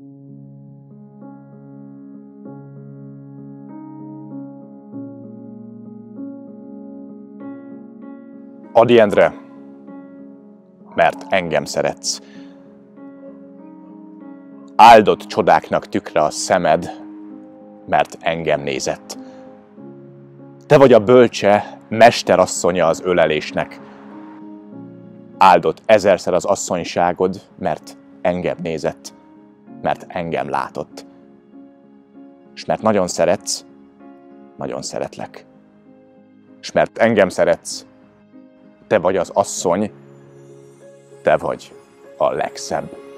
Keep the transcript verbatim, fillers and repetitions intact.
Ady Endre, mert engem szeretsz. Áldott csodáknak tükre a szemed, mert engem nézett. Te vagy a bölcse, mesterasszonya az ölelésnek. Áldott ezerszer az asszonyságod, mert engem nézett, mert engem látott. És mert nagyon szeretsz, nagyon szeretlek. És mert engem szeretsz, te vagy az asszony, te vagy a legszebb.